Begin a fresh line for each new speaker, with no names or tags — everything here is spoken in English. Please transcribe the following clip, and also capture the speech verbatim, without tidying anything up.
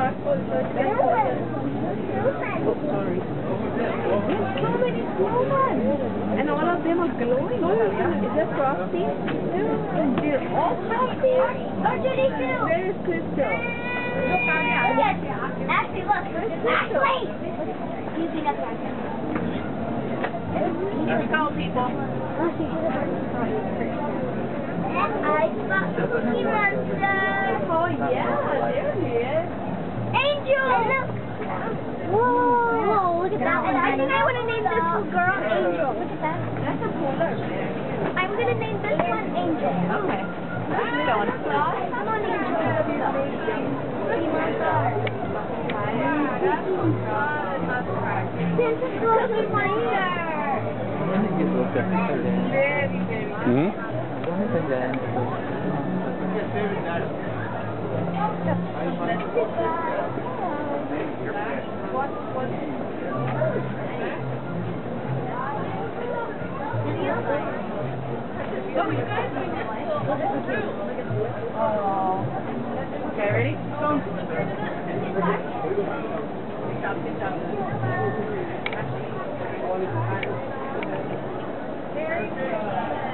so many small ones. And all of them are glowing. Is that frosty? They're all frosty? Where is Crystal?
Actually, look. Actually! Using a packet.
Go, people.
I spot Cookie Monster.
Oh, yeah. There he is.
Angel! And look. Whoa, look at that one. I think I want to name this little girl Angel. Look at that.
That's a polar bear.
I'm going to name this one Angel.
Okay. Let's go.
Come on, Angel. Cookie Monster. This is Cookie Monster.
Very, very.
Hmm?
What, what? Oh, you guys, we just go through. Oh. Okay, ready? Go. Good job, good job. Very good.